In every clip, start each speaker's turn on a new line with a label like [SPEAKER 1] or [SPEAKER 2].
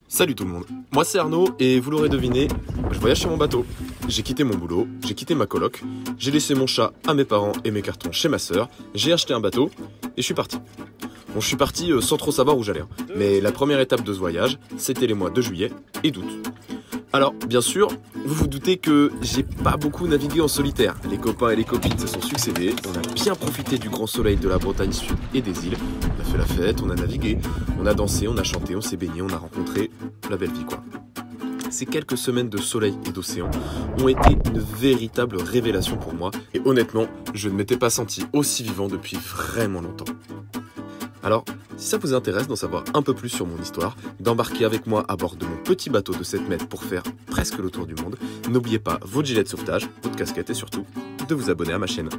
[SPEAKER 1] Salut tout le monde, moi c'est Arnaud et vous l'aurez deviné, je voyage sur mon bateau. J'ai quitté mon boulot, j'ai quitté ma coloc, j'ai laissé mon chat à mes parents et mes cartons chez ma sœur, j'ai acheté un bateau et je suis parti. Bon, je suis parti sans trop savoir où j'allais, mais la première étape de ce voyage, c'était les mois de juillet et d'août. Alors, bien sûr, vous vous doutez que j'ai pas beaucoup navigué en solitaire. Les copains et les copines se sont succédés, on a bien profité du grand soleil de la Bretagne Sud et des îles. On a fait la fête, on a navigué, on a dansé, on a chanté, on s'est baigné, on a rencontré la belle vie quoi. Ces quelques semaines de soleil et d'océan ont été une véritable révélation pour moi. Et honnêtement, je ne m'étais pas senti aussi vivant depuis vraiment longtemps. Alors, si ça vous intéresse d'en savoir un peu plus sur mon histoire, d'embarquer avec moi à bord de mon petit bateau de 7 mètres pour faire presque le tour du monde, n'oubliez pas votre gilet de sauvetage, votre casquette et surtout de vous abonner à ma chaîne.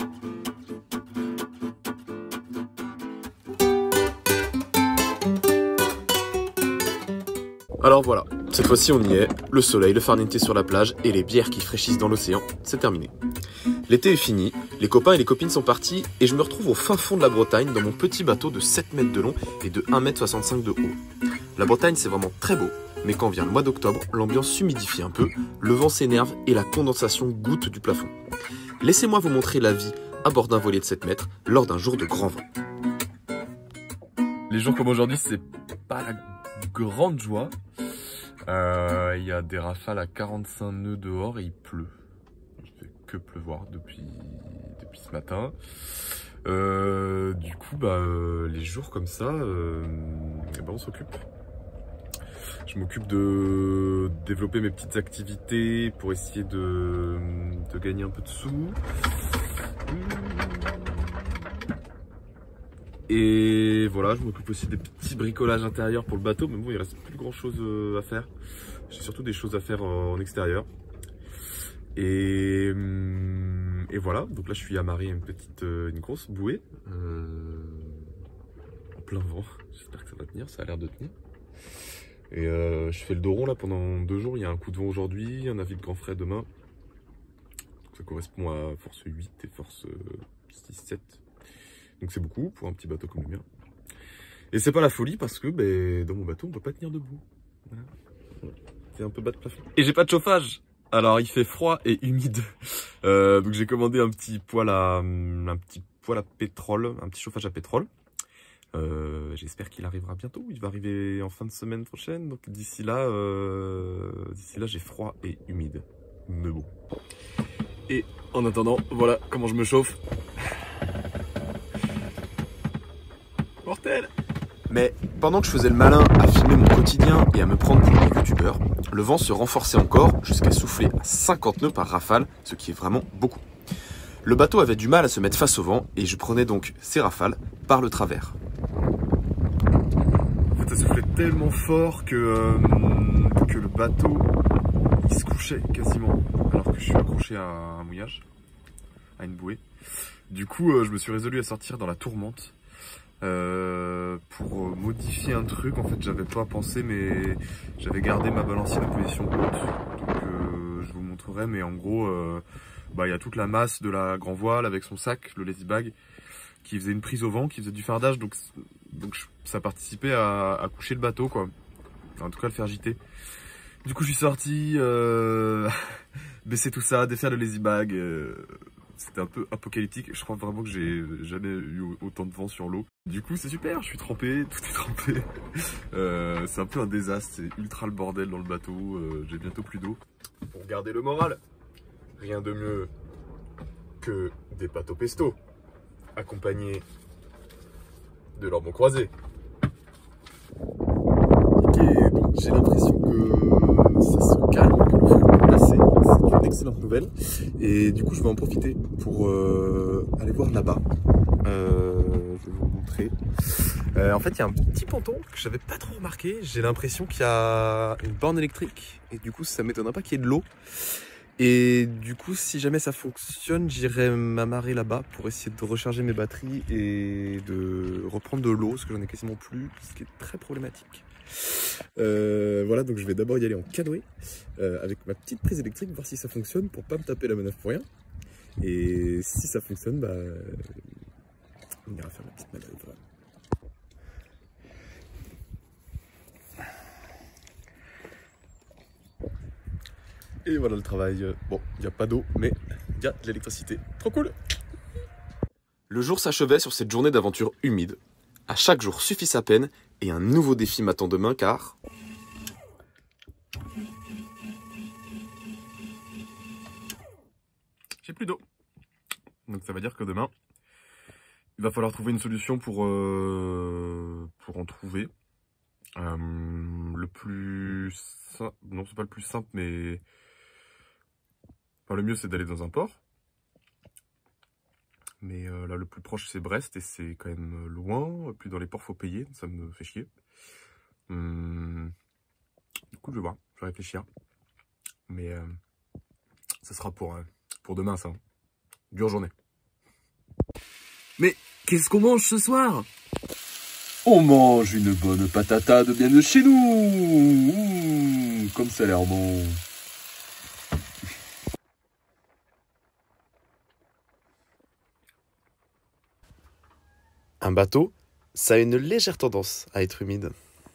[SPEAKER 1] Alors voilà, cette fois-ci on y est, le soleil, le farniente sur la plage et les bières qui fraîchissent dans l'océan, c'est terminé. L'été est fini, les copains et les copines sont partis et je me retrouve au fin fond de la Bretagne dans mon petit bateau de 7 mètres de long et de 1,65 m de haut. La Bretagne c'est vraiment très beau, mais quand vient le mois d'octobre, l'ambiance s'humidifie un peu, le vent s'énerve et la condensation goutte du plafond. Laissez-moi vous montrer la vie à bord d'un voilier de 7 mètres lors d'un jour de grand vent.
[SPEAKER 2] Les jours comme aujourd'hui, c'est pas la grande joie. Il y a des rafales à 45 nœuds dehors et il pleut. Il fait que pleuvoir depuis ce matin. Du coup, les jours comme ça, on s'occupe. Je m'occupe de développer mes petites activités pour essayer de gagner un peu de sous. Et voilà, je m'occupe aussi des petits bricolages intérieurs pour le bateau, mais bon, il reste plus grand chose à faire. J'ai surtout des choses à faire en extérieur. Et voilà, donc là je suis amarré à une grosse bouée en plein vent. J'espère que ça va tenir, ça a l'air de tenir. Et je fais le dos rond là pendant 2 jours. Il y a un coup de vent aujourd'hui, un avis de grand frais demain. Donc ça correspond à force 8 et force 6-7. Donc c'est beaucoup pour un petit bateau comme le mien. Et c'est pas la folie parce que dans mon bateau on peut pas tenir debout. Voilà. C'est un peu bas de plafond. Et j'ai pas de chauffage. Alors il fait froid et humide. Donc j'ai commandé un petit poêle à pétrole, un petit chauffage à pétrole. J'espère qu'il arrivera bientôt. Il va arriver en fin de semaine prochaine. Donc d'ici là j'ai froid et humide. Mais bon. Et en attendant, voilà comment je me chauffe. Mortel! Mais pendant que je faisais le malin à filmer mon quotidien et à me prendre pour un youtubeur, le vent se renforçait encore jusqu'à souffler à 50 nœuds par rafale, ce qui est vraiment beaucoup. Le bateau avait du mal à se mettre face au vent et je prenais donc ces rafales par le travers. En fait, ça soufflait tellement fort que le bateau il se couchait quasiment, alors que je suis accroché à un mouillage, à une bouée. Du coup, je me suis résolu à sortir dans la tourmente. Pour modifier un truc. En fait j'avais pas pensé, mais j'avais gardé ma balancière en position haute, donc je vous montrerai, mais en gros il y a toute la masse de la grand voile avec son sac, le lazy bag, qui faisait une prise au vent, qui faisait du fardage, donc ça participait à coucher le bateau quoi, en tout cas le faire gîter. Du coup je suis sorti, baisser tout ça, défaire le lazy bag. C'était un peu apocalyptique. Je crois vraiment que j'ai jamais eu autant de vent sur l'eau. Du coup, c'est super, je suis trempé, tout est trempé. C'est un peu un désastre, c'est ultra le bordel dans le bateau. J'ai bientôt plus d'eau. Pour garder le moral, rien de mieux que des pâtes au pesto, accompagnés de leurs mots croisés. Ok, donc j'ai l'impression que ça se calme, que le feu est passé. C'est une excellente nouvelle. Et du coup, je vais en profiter pour aller voir là-bas. Je vais vous montrer. En fait, il y a un petit ponton que je n'avais pas trop remarqué. J'ai l'impression qu'il y a une borne électrique. Et du coup, ça ne m'étonnerait pas qu'il y ait de l'eau. Et du coup, si jamais ça fonctionne, j'irai m'amarrer là-bas pour essayer de recharger mes batteries et de reprendre de l'eau, parce que j'en ai quasiment plus, ce qui est très problématique. Voilà, donc je vais d'abord y aller en canoë avec ma petite prise électrique, voir si ça fonctionne pour pas me taper la manœuvre pour rien. Et si ça fonctionne, on ira faire ma petite manœuvre.
[SPEAKER 1] Et voilà le travail. Bon, il n'y a pas d'eau, mais il y a de l'électricité. Trop cool! Le jour s'achevait sur cette journée d'aventure humide. À chaque jour suffit sa peine et un nouveau défi m'attend demain car...
[SPEAKER 2] j'ai plus d'eau. Donc ça veut dire que demain, il va falloir trouver une solution pour en trouver. Le plus simple, non c'est pas le plus simple, mais enfin, le mieux c'est d'aller dans un port. Mais là le plus proche c'est Brest et c'est quand même loin. Puis dans les ports faut payer, ça me fait chier. Du coup je vais voir, je vais réfléchir. Mais ça sera pour demain ça. Dure journée.
[SPEAKER 3] Mais qu'est-ce qu'on mange ce soir? On mange une bonne patata de bien de chez nous. Comme ça a l'air bon.
[SPEAKER 1] Un bateau, ça a une légère tendance à être humide.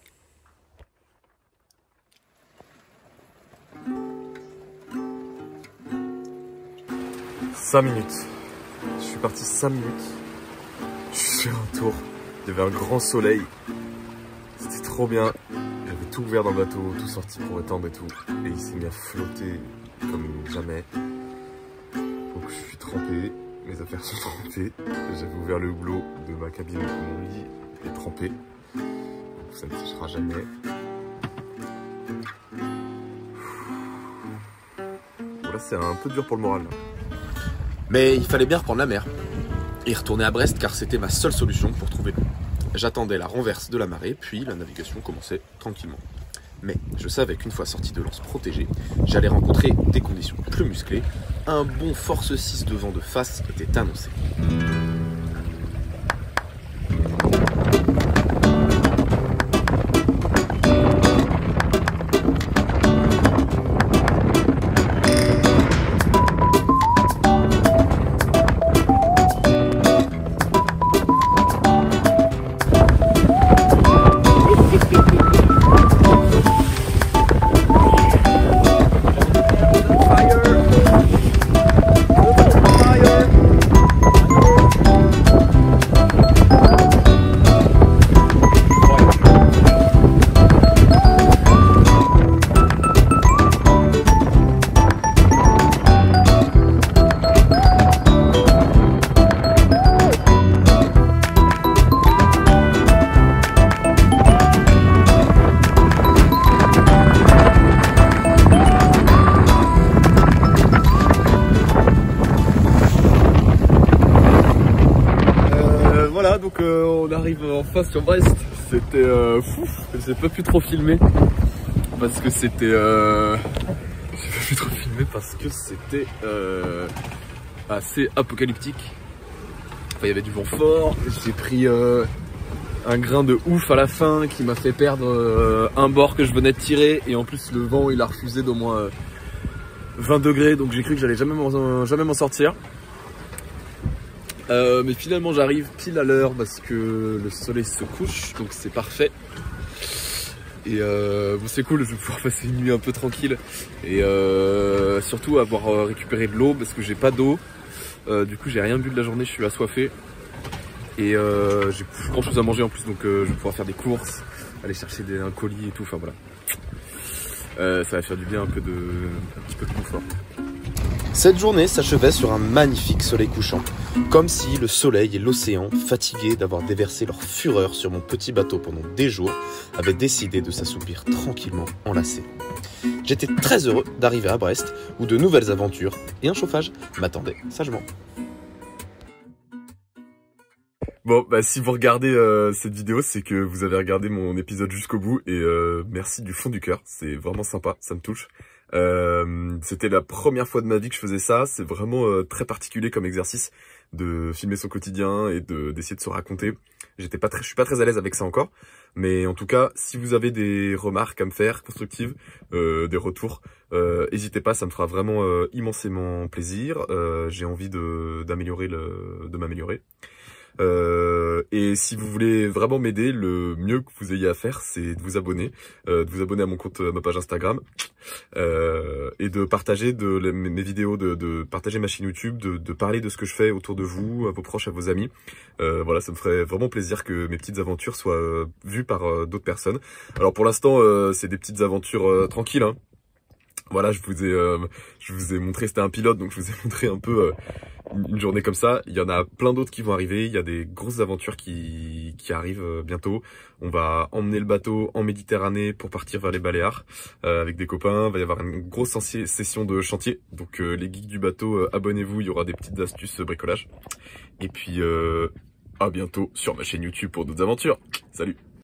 [SPEAKER 1] « 5 minutes. Je suis parti 5 minutes. Je suis fait un tour. Il y avait un grand soleil. C'était trop bien. J'avais tout ouvert dans le bateau, tout sorti pour étendre et tout. Et il s'est mis à flotter comme jamais. Donc je suis trempé. Mes affaires sont trempées. J'avais ouvert le hublot de ma cabine, mon lit est trempé. Donc ça ne séchera jamais. Bon là c'est un peu dur pour le moral là. Mais il fallait bien reprendre la mer et retourner à Brest car c'était ma seule solution pour trouver l'eau. J'attendais la renverse de la marée, puis la navigation commençait tranquillement. Mais je savais qu'une fois sorti de l'anse protégée, j'allais rencontrer des conditions plus musclées. Un bon force 6 de vent de face était annoncé. Voilà, donc on arrive enfin sur Brest. C'était fou, j'ai pas pu trop filmer parce que c'était assez apocalyptique. Enfin, il y avait du vent fort. J'ai pris un grain de ouf à la fin qui m'a fait perdre un bord que je venais de tirer et en plus le vent il a refusé d'au moins 20 degrés, donc j'ai cru que j'allais jamais m'en sortir. Mais finalement j'arrive pile à l'heure parce que le soleil se couche, donc c'est parfait. Et bon, c'est cool, je vais pouvoir passer une nuit un peu tranquille et surtout avoir récupéré de l'eau parce que j'ai pas d'eau. Du coup j'ai rien bu de la journée, je suis assoiffé et j'ai plus grand chose à manger en plus, donc je vais pouvoir faire des courses, aller chercher un colis et tout, enfin voilà. Ça va faire du bien un petit peu de confort. Cette journée s'achevait sur un magnifique soleil couchant, comme si le soleil et l'océan, fatigués d'avoir déversé leur fureur sur mon petit bateau pendant des jours, avaient décidé de s'assoupir tranquillement enlacés. J'étais très heureux d'arriver à Brest, où de nouvelles aventures et un chauffage m'attendaient sagement. Bon, bah si vous regardez cette vidéo, c'est que vous avez regardé mon épisode jusqu'au bout et merci du fond du cœur, c'est vraiment sympa, ça me touche. C'était la première fois de ma vie que je faisais ça, c'est vraiment très particulier comme exercice de filmer son quotidien et d'essayer de se raconter. Je suis pas très à l'aise avec ça encore, mais en tout cas, si vous avez des remarques à me faire, constructives, des retours, n'hésitez pas, ça me fera vraiment immensément plaisir. J'ai envie de m'améliorer. Et si vous voulez vraiment m'aider, le mieux que vous ayez à faire, c'est de vous abonner à mon compte, ma page Instagram, et de partager mes vidéos, de partager ma chaîne YouTube, de parler de ce que je fais autour de vous, à vos proches, à vos amis. Voilà, ça me ferait vraiment plaisir que mes petites aventures soient vues par d'autres personnes. Alors pour l'instant, c'est des petites aventures tranquilles, hein. Voilà, je vous ai montré, c'était un pilote, donc je vous ai montré un peu une journée comme ça. Il y en a plein d'autres qui vont arriver. Il y a des grosses aventures qui arrivent bientôt. On va emmener le bateau en Méditerranée pour partir vers les Baléares avec des copains. Il va y avoir une grosse session de chantier. Donc les geeks du bateau, abonnez-vous, il y aura des petites astuces bricolage. Et puis à bientôt sur ma chaîne YouTube pour d'autres aventures. Salut!